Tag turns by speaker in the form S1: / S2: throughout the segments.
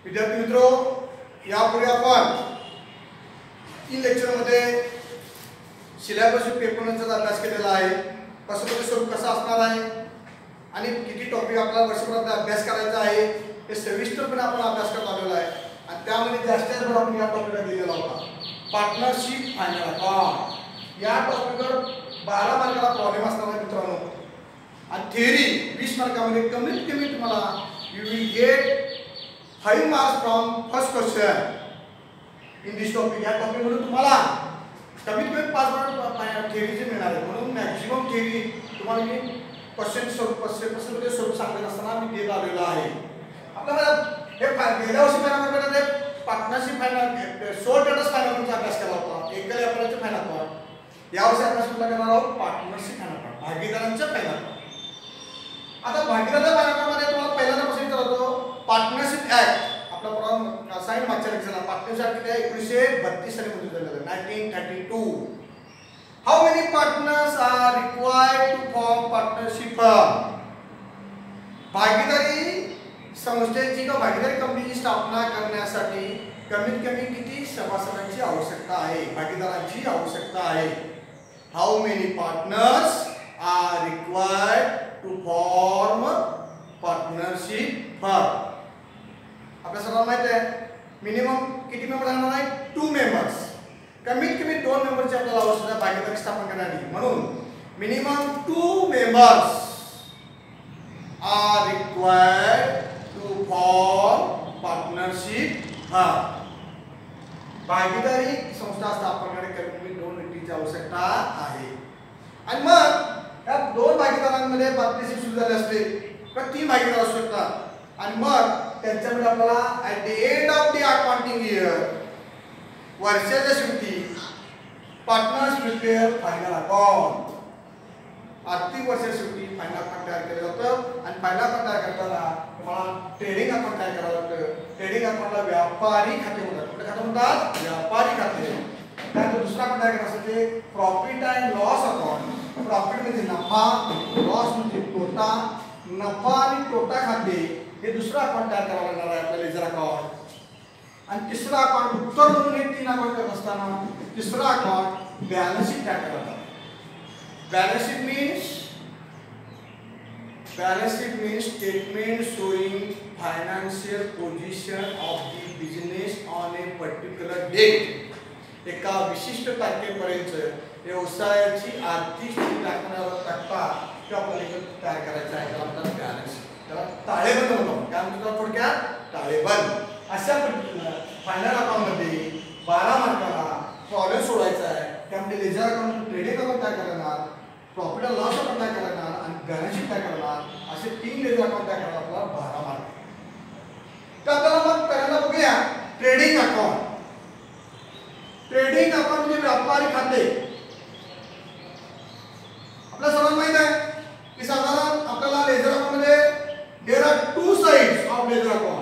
S1: विद्यार्थी मित्रों, यापूर्वी आपण 3 लेक्चरमध्ये सिलेबस पेपरचा अभ्यास केलेला आहे. कसं स्वरूप कसं असणार आहे आणि किती टॉपिक आपल्याला वर्षभरात अभ्यास करायचा आहे हे सविस्तरपणे आपण अभ्यास करत आलेलो आहे. आणि त्यामध्ये जास्तीत जास्त आपण या टॉपिकला दिलेला होता पार्टनरशिप फायनल अकाउंट. या टॉपिकवर 12 मार्काला प्रॉब्लेम असणार आहे मित्रांनो. आणि थिअरी 20 मार्कामध्ये कमीत कमी तुम्हाला you will get 5 marks from first question in this topic. या टॉपिक म्हणून तुम्हाला कमीत कमी 5 मार्क थिअरीचे मिळणार आहे. म्हणून मॅक्सिमम थिअरी तुम्हाला मी क्वेश्चन स्वरूप सांगत असताना मी देत आलेलो आहे. आपल्याला हे गेल्या वर्षी फायनल पार्टनरशिप फायनल 16 टर्म्स फायनलचा अभ्यास केला होता. एकल व्यापाराचे फायनल पार्ट. यावर्षी अभ्यास करणार आहोत पार्टनरशिप फायनल पार्ट, भागीदारांचे फायनल पार्ट. आता भागीदारांच्या फायनल पार्टमध्ये तुम्हाला पहिल्यांदा प्रश्न विचारतो पार्टनरशिप ऍक्ट. आपला प्रोग्राम साइन मागच्या लेक्चरला पार्टनरशिप ऍक्ट 1932 साली मंजूर झालेला 1932. How many partners are required to form partnership firm. भागीदारी संस्थेची किंवा भागीदारी कंपनीची स्थापना करण्यासाठी कमीत कमी किती सभासदांची आवश्यकता आहे, भागीदारांची आवश्यकता आहे. How many partners are required to form partnership firm. आपल्या सर्वांना माहिती आहे मिनिमम किती मेंबर राहणार आहे 2 मेंबर्स. कमीत कमी 2 मेंबरची आपल्याला आवश्यकता आहे भागीदारी स्थापन करण्यासाठी. म्हणून minimum 2 members are required to form partnership firm. भागीदारी संस्था स्थापन करण्यासाठी कमीत कमी 2 व्यक्तींची आवश्यकता आहे. आणि मग या 2 भागीदारांमध्ये पार्टनरशिप सुरू झाली असते तर 3 भागीदार असू शकतात. आणि मग त्यांच्यामध्ये आपल्याला at the end of the accounting year वर्षाच्या शेवटी पार्टनर्स प्रिपेअर फायनल अकाउंट. आर्थिक वर्षाच्या शेवटी फायनल अकाउंट तयार केलं जातं. आणि फायनल अकाउंट तयार करताना तुम्हाला ट्रेडिंग अकाउंट तयार करावं लागतं. ट्रेडिंग अकाउंटला व्यापारी खाते म्हणतात. कुठे खाते म्हणतात? व्यापारी खाते. त्यानंतर दुसरा अकाउंट तयार करायचं ते profit and loss account. Profit म्हणजे नफा, लॉस म्हणजे तोटा. नफा आणि तोटा खाते हे दुसरा अकाउंट तयार करावं लागणार आहे आपल्याला, लेजर अकाउंट. आणि तिसरा अकाउंट उत्तर म्हणून हे 3 अकाउंट करत असताना तिसरा अकाउंट बॅलन्स शीट तयार करतात. Balance sheet means statement showing financial position of the business on a particular date. एका विशिष्ट तारखेपर्यंत व्यवसायाची आर्थिक स्थिती दाखवण्यावर तक्ता आपल्याला तयार करायचा आहे. त्याला बॅलन्स शीट, त्याला ताळेबंद म्हणतो. काय म्हणतो थोडक्यात? ताळेबंद. अशा पद्धतीनं फायनल अकाउंटमध्ये 12 मार्काला प्रॉब्लेम सोडवायचा आहे. त्यामध्ये लेजर अकाउंट, ट्रेडिंग अकाउंट तयार करणार, प्रॉफिट अँड लॉस अकाउंट तयार करणार आणि बॅलन्स शीट तयार करणार. असे 3 लेजर अकाउंट तयार करणार आपल्याला 12 मार्क. तर आपल्याला मग पहिल्यांदा बघूया ट्रेडिंग अकाउंट. ट्रेडिंग अकाउंट म्हणजे व्यापारी खाते. आपल्या सर्वांना माहित आहे की साधारण आपल्याला लेजर अकाउंट मध्ये there are 2 sides of ledger account.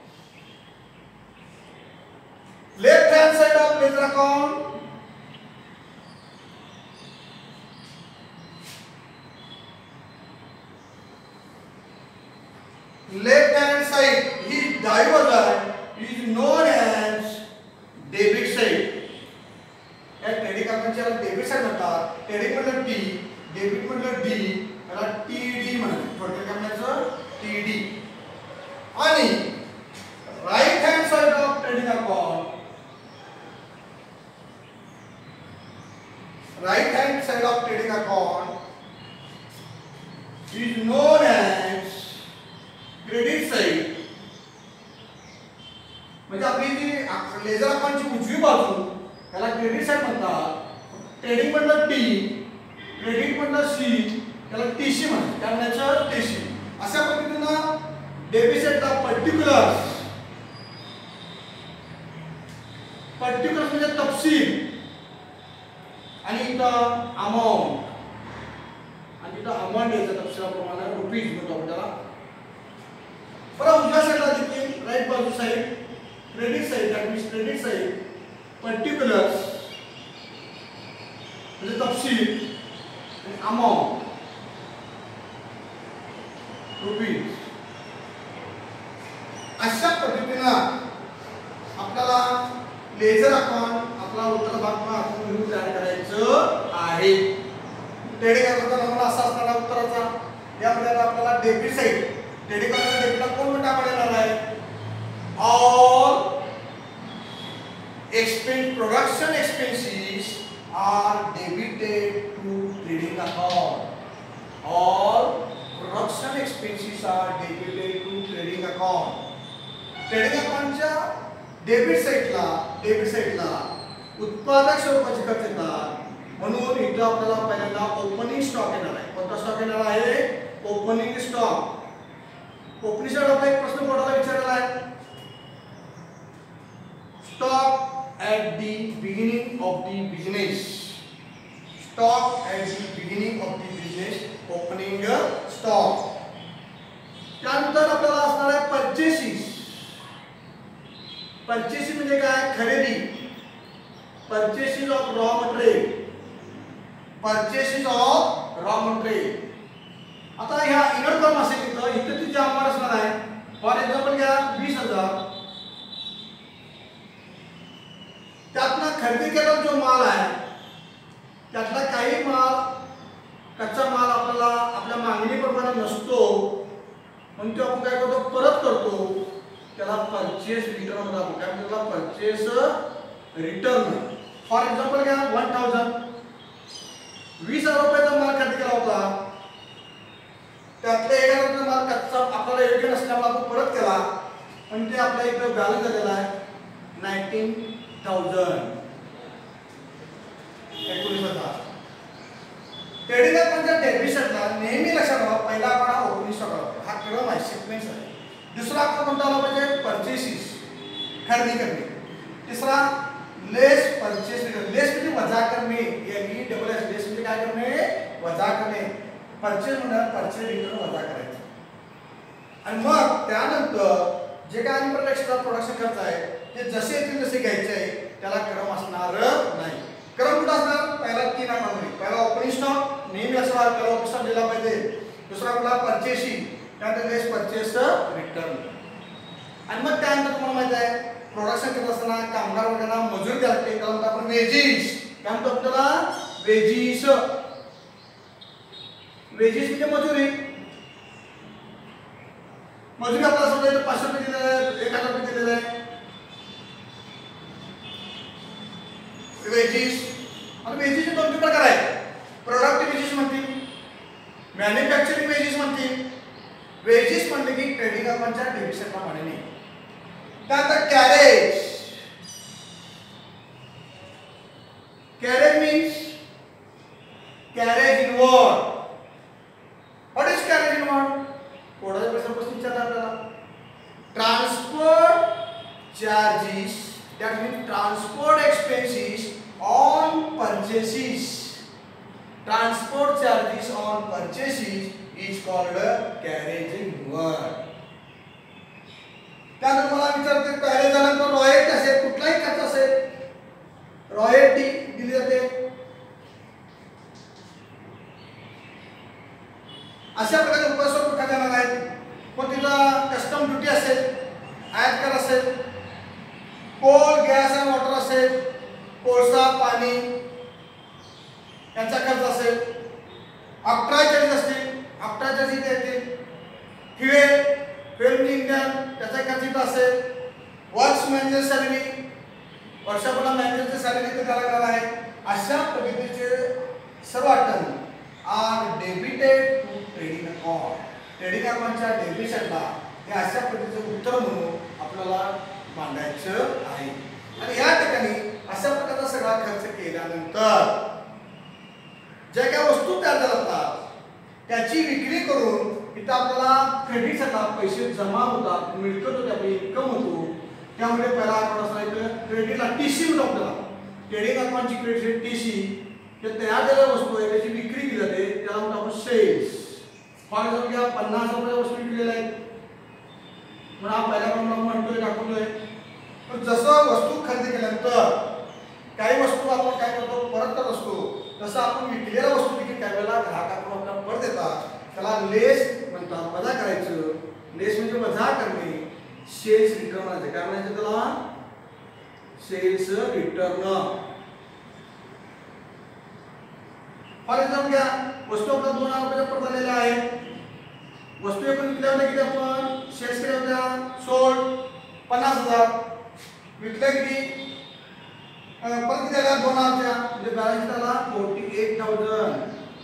S1: Left hand side of ledger account left hand side is divergent is known as debit side. या ट्रेडिंग अकाउंटला डेबिट साइड म्हणतात. ट्रेडिंग मतलब टी, डेबिट मतलब डी, याला TD म्हणतात. थोडक्यात काय म्हणायचं? टीडी. आणि right hand side of trading account, right hand side of trading account is known as credit side. म्हणजे आपली जी लेजर अकाउंटची उजवी बाजू त्याला क्रेडिट साइड म्हणतात. ट्रेडिंग म्हणलं टी, क्रेडिट म्हणलं सी, त्याला टीसी म्हणतात. काय म्हणायचं? टीसी. अशा पद्धतीनं डेबिट साइडला पर्टिक्युलर्स म्हणजे तपशील आणि इथं अमाऊंट आणि इथं अमाऊंट याच्या तपशिलाप्रमाणे रुपीज म्हणतो आपण त्याला. परत उजव्या साइडला देखील राइट बाजू side credit side, that means credit side particulars म्हणजे तपशील आणि अमाऊंट रुपीज. अशा पद्धतीनं लेजर अकाउंट आपला उत्तर भाग आपण घेऊन तयार करायचं आहे. ट्रेडिंग अकाउंटचा नमुना असा असणार आहे उत्तराचा. यामध्ये आपल्याला डेबिट साइड ट्रेडिंग अकाउंटच्या डेबिटला कोण टाकायला येणार आहे? All expense production expenses are debited to trading account. All production expenses are debited to trading account. Trading अकाउंटच्या डेबिट साइडला उत्पादक स्वरूपाचे खर्च येतात. म्हणून इथं आपल्याला पहिल्यांदा ओपनिंग स्टॉक येणार आहे. कोणता स्टॉक येणार आहे? Opening stock. ओपनिंग स्टॉक आपला एक प्रश्न बोर्डाला विचारलेला आहे. Stock at the beginning of the business. Stock at the beginning of the business. Opening stock. त्यानंतर आपल्याला असणार आहे परचेसेस. परचेसेस म्हणजे काय? खरेदी. Purchases of raw material. Purchases of raw material. आता ह्या इनर कॉलम असेल इथं तुझी अमाउंट असणार आहे. फॉर एक्झाम्पल घ्या 20,000. त्यातला खरेदी केलेला जो माल आहे त्यातला काही माल कच्चा माल आपल्याला आपल्या मागणीप्रमाणे नसतो म्हणून तो आपण काय करतो? परत करतो. त्याला परचेस रिटर्न म्हणतात. काय म्हणतात? Purchase return. फॉर एक्झाम्पल घ्या 1000. 20,000 रुपयाचा माल खरेदी केला होता. त्यातले 1,000 रुपये माल कच्चा आपल्याला योग्य नसल्यामुळे आपण परत केला पण ते आपल्या इथे बॅलन्स झालेला आहे 19,000. 19,000. ट्रेडिंग अकाउंटच्या डेबिट साइडला नेहमी लक्षात ठेवा पहिला आपण ओपनिंग स्टॉक हा क्रम आहे, सिक्वेन्स आहे. दुसरा आपण कोणता आला पाहिजे? परचेसेस, खरेदी करणे. तिसरा लेस परचेस रिटर्न. लेस म्हणजे वजा करणे. LESS. लेस म्हणजे काय करणे? वजा करणे. परचेस म्हणजे परचेस रिटर्न वजा करायचं. आणि मग त्यानंतर जे काय आणि एक्स्ट्रा प्रोडक्शन खर्च आहे ते जसे येतील तसे घ्यायचे आहे. त्याला क्रम असणार नाही. क्रम कुठं असणार? पहिला 3 अकाउंट. पहिला ओपनिंग स्टॉक नेहमी असणार. पहिला ओपनिंग स्टॉक दिला पाहिजे. दुसरा आपला परचेसिंग. त्यानंतर लेस परचेस रिटर्न. आणि मग त्यानंतर तुम्हाला माहिती आहे प्रोडक्शन करत असताना कामगार वर्गांना मजुरी द्यावी लागते. त्याला म्हणतो आपण वेजीस. काय म्हणतो आपल्याला? वेजीस. वेजीस म्हणजे मजुरी. मजुरी आपल्याला समजा 500 रुपये दिलेले आहे, 1,000 रुपये दिलेले आहे. वेजीस आणि वेजीसचे 2 प्रकार आहेत. प्रोडक्ट वेजीस म्हणतील, मॅन्युफॅक्चरिंग वेजीस म्हणतील. वेजीस म्हणले की ट्रेडिंग अकाउंटच्या डेबिट साइडला म्हणणे. त्यानंतर carriage. Carriage means carriage inward. What is carriage inward? कोणाचा प्रश्न विचारला आपल्याला. Transport charges, that means transport expenses on purchases. Transport charges on purchases is called carriage inward. त्यानंतर मला विचारते पहिले झाल्यानंतर रॉयल्टी असेल, कुठलाही खर्च असेल रॉयल्टी दिली जाते. अशा प्रकारे उपस्वरूप खर्च येणार आहेत. पण तिला कस्टम ड्युटी असेल, आयात कर असेल, कोल, गॅस आणि वॉटर असेल, कोळसा, पाणी यांचा खर्च असेल, ऑक्ट्राय चार्जेस असतील, ऑक्ट्राय चार्जेस येतील, फ्युएल इंधन त्याचा खर्च इथं असेल, वर्क्स मॅनेजर सॅलरी, वर्षाभराला मॅनेजरची सॅलरी इथे द्यायला लागणार आहे. अशा पद्धतीचे सर्व item are debited to trading account. Trading अकाउंटच्या डेबिट साइडला हे अशा पद्धतीचे उत्तर म्हणून आपल्याला मांडायचं आहे. आणि या ठिकाणी अशा प्रकारचा सगळा खर्च केल्यानंतर ज्या काही वस्तू तयार जातात त्याची विक्री करून इथं आपल्याला क्रेडिट साइडला पैसे जमा होतात, मिळकत होते, आपली इन्कम होतो. त्यामुळे पहिला अकाउंट असला इथं क्रेडिटला टीसी म्हणतो आपल्याला. ट्रेडिंग अकाउंटची क्रेडिट टीसी जे तयार झालेल्या वस्तू आहे त्याची विक्री केली जाते, त्याला म्हणतो आपण सेल्स. फॉर एक्झाम्पल घ्या 50 रुपये वस्तू विकलेल्या आहेत म्हणून हा पहिला क्रमांक म्हणतोय दाखवतोय. पण जसं वस्तू खरेदी केल्यानंतर काही वस्तू आपण काय करतो परत करत असतो, तसं आपण विकलेल्या वस्तू देखील काही वेळेला ग्राहकाकडून आपल्याला परत येतात. त्याला लेस म्हणतात, वजा करायचं. लेस म्हणजे वजा करणे. सेल्स रिटर्न म्हणायचं. काय म्हणायचं त्याला? Cells return. फॉर एक्झाम्पल घ्या, वस्तू आपल्या 2,000 रुपयाच्या परत आलेल्या आहेत. वस्तू एकूण विकल्या होत्या किती, आपण सेल्स केल्या होत्या, सोल्ड 50,000, विकल्या किती परत किती आल्या 2,000च्या, म्हणजे बॅलन्स आला 48,000.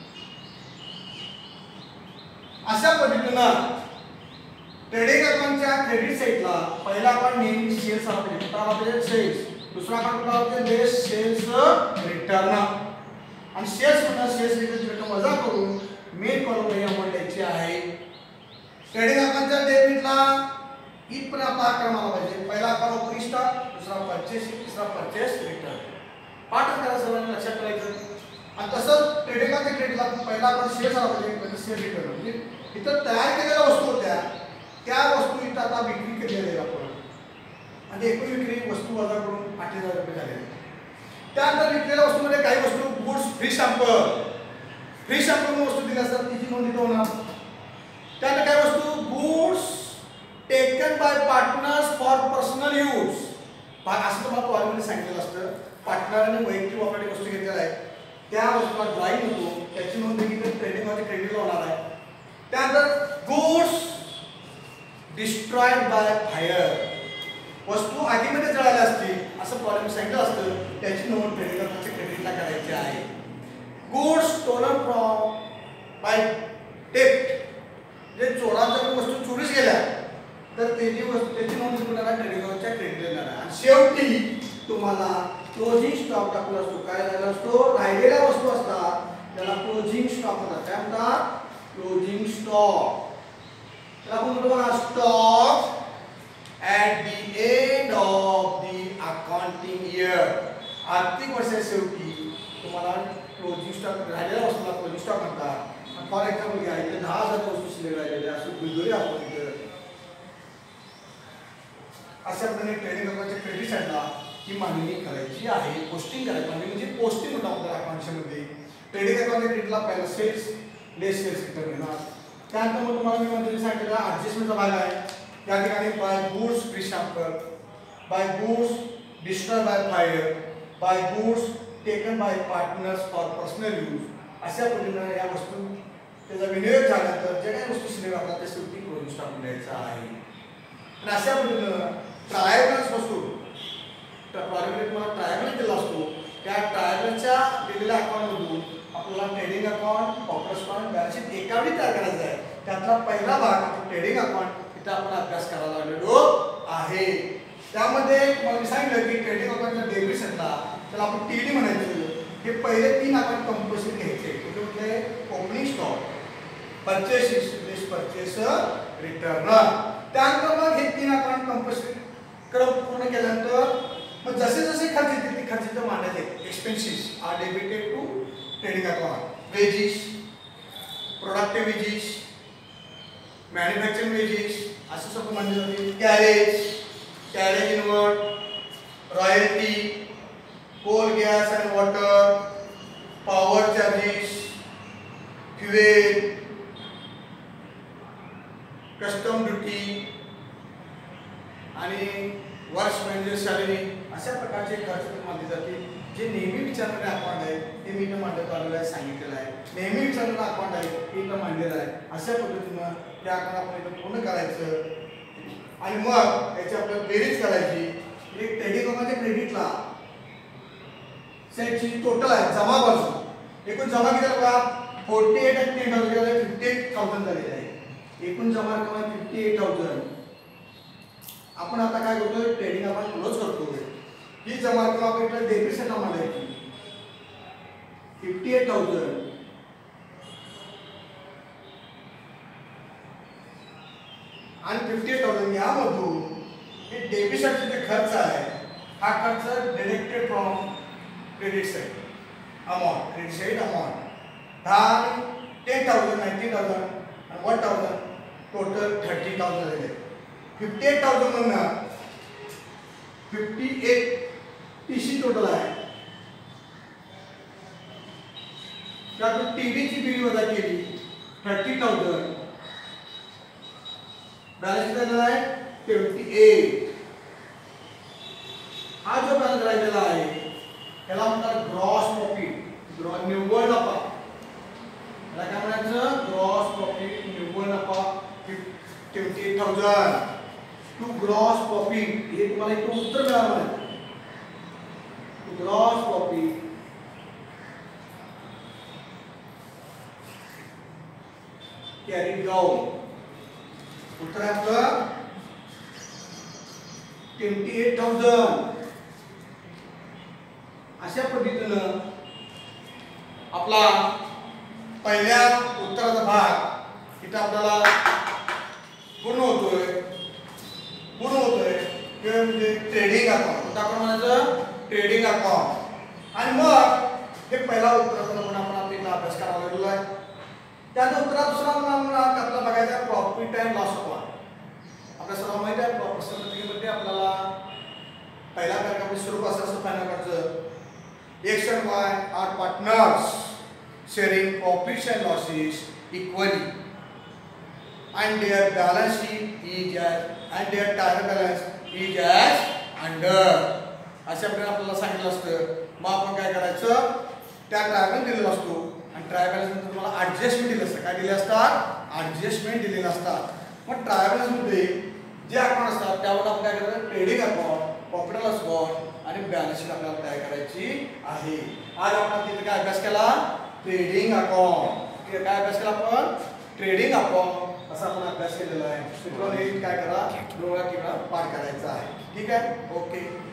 S1: अशा पद्धतीनं ट्रेडिंग अकाउंटच्या क्रेडिट साईडला पहिला आपण नेहमी सेल्स आपले सेल्स, दुसरा अकाउंट आपले बेस सेल्स रिटर्न, आणि सेल्स मधून सेल्स रिटर्न वजा करून मेन कॉलम ही आपण द्यायची आहे. ट्रेडिंग अकाउंटच्या डेबिटला इथपर्यंत आपला क्रम आला पाहिजे. पहिला अकाउंट ओपनिंग स्टॉक, दुसरा परचेस, तिसरा परचेस रिटर्न. पाठच करा सर्वांनी लक्षात ठेवायचं. आणि तसंच ट्रेडिंग अकाउंटच्या क्रेडिटला पहिला आपण सेल्स आला पाहिजे, सेल्स रिटर्न. म्हणजे इथं तयार केलेल्या वस्तू होत्या, त्या वस्तू इथं आता विक्री केलेल्या आहेत आपण, आणि एकूण विक्री वस्तू वजा करून 8,000 रुपये झाले. त्यानंतर विकलेल्या वस्तूमध्ये काही वस्तू गुड्स फ्री सॅम्पल वस्तू दिल्या असतात, तिची नोंद इथं होणार. त्यानंतर काही वस्तू goods taken by partners for personal use, असं तुम्हाला फॉर्ममध्ये सांगितलेलं असतं. पार्टनरने वैयक्तिक वापरासाठी वस्तू घेतलेल्या आहेत, त्या वस्तूला ड्रॉइंग होतो, त्याची नोंद देखील ट्रेडिंगमध्ये क्रेडिटला होणार आहे. त्यानंतर गुड्स डिस्ट्रॉयड बाय फायर, वस्तू आगीमध्ये जळाल्या असतील असं प्रॉब्लेम सांगितलं असतं, त्याची नोंद क्रेडिटला करायची आहे. Goods stolen from by theft, जे चोरांच्या वस्तू चोरीस गेल्या तर त्याची नोंद कुणाला ट्रेडिंगच्या क्रेडिटला येणार आहे. आणि शेवटी तुम्हाला क्लोजिंग स्टॉक दाखवला असतो. काय झाला असतो, राहिलेल्या वस्तू असतात त्याला क्लोजिंग स्टॉक म्हणतात. काय म्हणतात, क्लोजिंग स्टॉक. त्याला आपण म्हणतो stock at the end of the accounting year, आर्थिक वर्षाच्या शेवटी तुम्हाला क्लोजिंग स्टॉक राहिलेल्या वस्तूला क्लोजिंग स्टॉक म्हणतात. फॉर एक्झाम्पल घ्या, इथे 10,000 वस्तू शिल्लक राहिलेल्या असे गुजरी आपण इथे अशा प्रकारे ट्रेडिंग अकाउंटच्या क्रेडिट साईडला ही मांडणी करायची आहे. पोस्टिंग करायची म्हणजे पोस्टिंग होतं आपल्या अकाउंटमध्ये. ट्रेडिंग अकाउंटच्या क्रेडिटला पहिला सेल्स लेस सेल्स रिटर्न येणार. त्यानंतर मग तुम्हाला मी म्हणजे सांगितलेला ॲडजस्टमेंटचा भाग आहे. या ठिकाणी by goods free sample, by goods destroy by fire, by goods taken by partners for personal use, अशा पद्धतीने या वस्तू त्याचा विनियोग झाल्यानंतर ज्या काही वस्तू शिल्लक राहतात त्या शेवटी क्लोजिंग स्टॉक द्यायचा आहे. आणि अशा पद्धतीनं ट्रायबल्स वस्तू तुम्हाला ट्रायबल दिला असतो, त्या ट्रायबलच्या दिलेल्या अकाउंटमधून आपल्याला trading account, profit account, balance sheet एकावेळी तयार करायचा आहे. त्यातला पहिला भाग आपण ट्रेडिंग अकाउंट इथं आपण अभ्यास करायला लागलेलो आहे. त्यामध्ये मला सांगितलं की ट्रेडिंग अकाउंटच्या डेबिट साईडला त्याला आपण टीडी म्हणायचं. हे पहिले 3 अकाउंट कंपल्सरी घ्यायचे. कुठे कुठले, opening stock, purchase, purchase return. त्यानंतर मग हे 3 अकाउंट कंपल्सरी क्रम पूर्ण केल्यानंतर मग जसे जसे खर्च येतील ते खर्च इथं मांडायचे. Expenses are debited to trading account, wages, productive wages, manufacturing wages असं सगळं मानले जाते. Carriage inward, royalty, coal gas and water, power charges, fuel, custom duty आणि वर्ष म्हणजे सॅलरी, अशा प्रकारचे खर्च मानले जाते. जे नेहमी विचारणारे अकाउंट आहे ते मी इथं मांडत आलेलं आहे, सांगितलेलं आहे. नेहमी विचारणारा अकाउंट आहे ते इथं मांडलेलं आहे. अशा पद्धतीनं त्या अकाउंट आपण इथं पूर्ण करायचं आणि मग याची आपल्याला बेरीज करायची. एक ट्रेडिंग अकाउंटच्या क्रेडिटला सेटची टोटल आहे जमा बाजू, एकूण जमा किती बघा 48 आणि 10,000 58,000 झालेली आहे. एकूण जमा रक्कम आहे 58,000. आपण आता काय करतोय, ट्रेडिंग अकाउंट क्लोज करतोय. ही जमा रक्कम आपण इकडे डेबिट साईडला मांडायची 58,000 आणि 58,000 यामधून हे डेबिट साईडचे जे खर्च आहे हा खर्च deducted from credit side amount, credit side amount 10,000, 19,000 आणि 1,000 टोटल 30,000 झालेले. 58,000 मधनं 58 टीसी टोटल आहे. त्यातून टीडीची बिल वजा केली 30,000, बॅलन्स किती आहे 28. हा जो बॅलन्स करायला आहे त्याला म्हणतात ग्रॉस प्रॉफिट, निव्वळ नफा. त्याला काय म्हणायचं? ग्रॉस प्रॉफिट, निव्वळ नफा 28,000 टू ग्रॉस प्रॉफिट. हे तुम्हाला इथं उत्तर मिळालं. To gross profit carry down. उत्तर आहे आपलं 28,000. अशा पद्धतीनं आपला पहिल्या उत्तराचा भाग इथं आपल्याला पूर्ण होतोय. ते म्हणजे ट्रेडिंग अकाउंट. आपण म्हणायचं ट्रेडिंग अकाउंट. आणि मग हे पहिला उत्तराचा नमुना आपण आपल्याला अभ्यास करावा लागलेला आहे. त्याचा उत्तरात दुसरा नमुना आपल्याला बघायचा प्रॉफिट अँड लॉस अकाउंट. आपल्या सर्व माहिती आहे प्रॉफिट आपल्याला पहिला पॅराग्राफमध्ये स्वरूप असं फायनल करायचं. X and Y are partners sharing profits and losses equally, and their balance sheet is and their trial balance is as under. अशा प्रकारे आपल्याला सांगितलं असतं. मग आपण काय करायचं? त्या ट्रायल दिलेला असतो आणि ट्रायल बॅलन्स नंतर तुम्हाला ॲडजस्टमेंट दिले असतात. काय दिले असतात? ॲडजस्टमेंट दिलेले असतात. मग ट्रायल बॅलन्स मध्ये जे अकाउंट असतात त्यावर आपण काय करायचं? Trading account, profit and loss account आणि बॅलन्स शीट आपल्याला तयार करायची आहे. आज आपण तिथे काय अभ्यास केला? Trading account. काय अभ्यास केला आपण? ट्रेडिंग अकाउंट असा आपण अभ्यास केलेला आहे. मित्रांनो हे काय करा? डोळा किंवा पाठ करायचा आहे. ठीक आहे? ओके.